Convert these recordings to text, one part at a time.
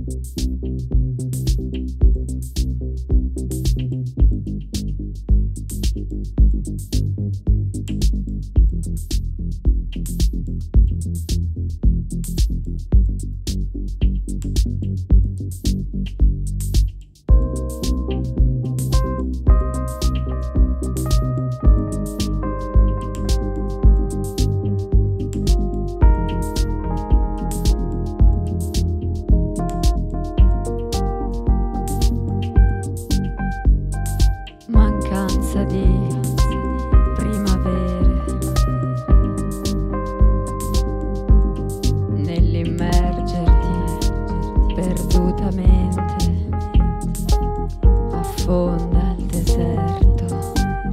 Mancanza di primavere nell'immergerti perdutamente affonda il deserto.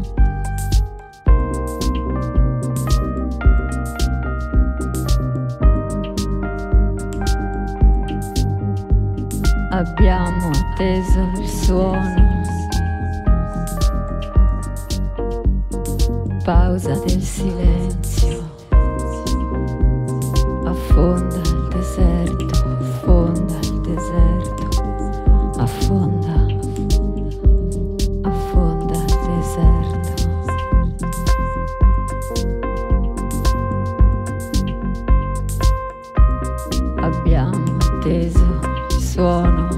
Abbiamo atteso il suono, pausa del silenzio, affonda il deserto, affonda il deserto, affonda, affonda il deserto. Abbiamo atteso il suono,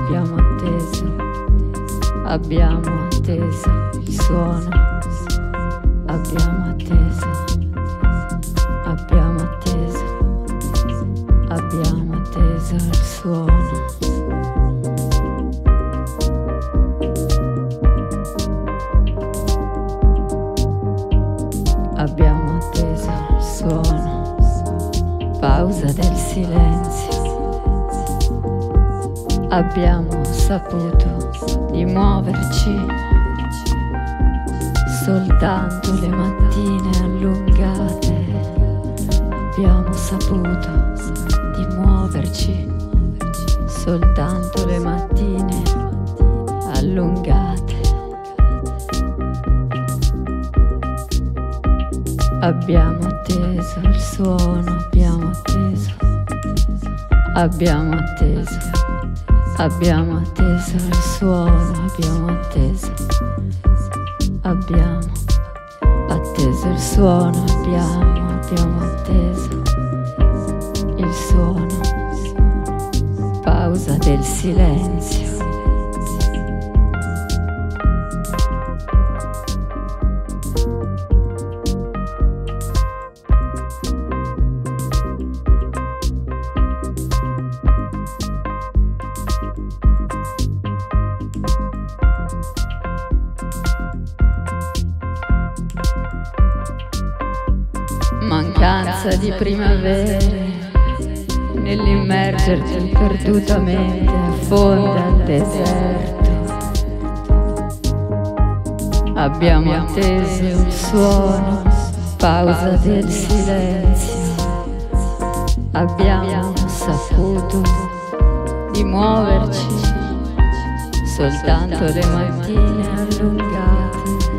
abbiamo atteso il suono. Abbiamo atteso, abbiamo atteso, abbiamo atteso il suono. Abbiamo atteso il suono, pausa del silenzio. Abbiamo saputo di muoverci soltanto le mattine allungate. Abbiamo saputo di muoverci soltanto le mattine allungate. Abbiamo atteso il suono, abbiamo atteso, abbiamo atteso, abbiamo atteso il suono, abbiamo atteso. Abbiamo atteso il suono, abbiamo atteso il suono, pausa del silenzio. Mancanza di primavere nell'immergerti perdutamente affonda il deserto. Abbiamo atteso il suono, pausa del silenzio. Abbiamo saputo di muoverci soltanto le mattine allungate.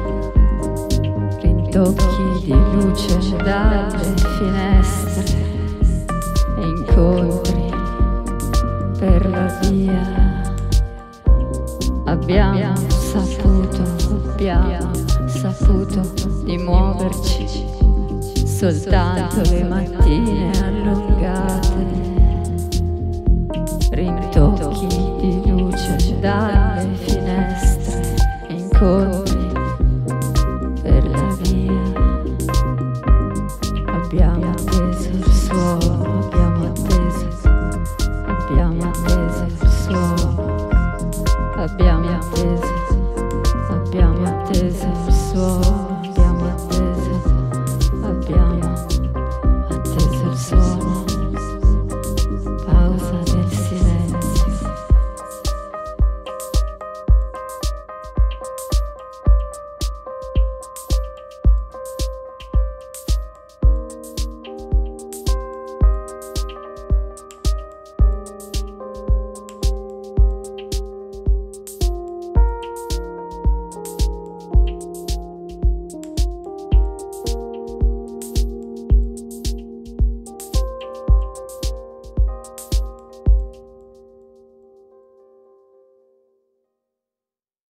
Rintocchi di luce dalle finestre e incontri per la via. Abbiamo saputo di muoverci soltanto le mattine allungate.